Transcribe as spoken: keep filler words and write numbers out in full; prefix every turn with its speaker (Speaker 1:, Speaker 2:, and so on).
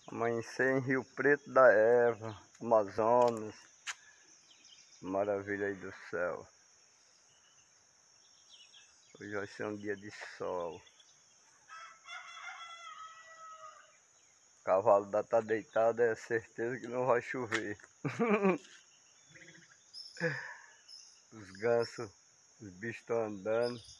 Speaker 1: Amanhecer em Rio Preto da Eva, Amazonas. Maravilha aí do céu. Hoje vai ser um dia de sol. O cavalo da tá deitado, é certeza que não vai chover. Os gansos, os bichos estão andando.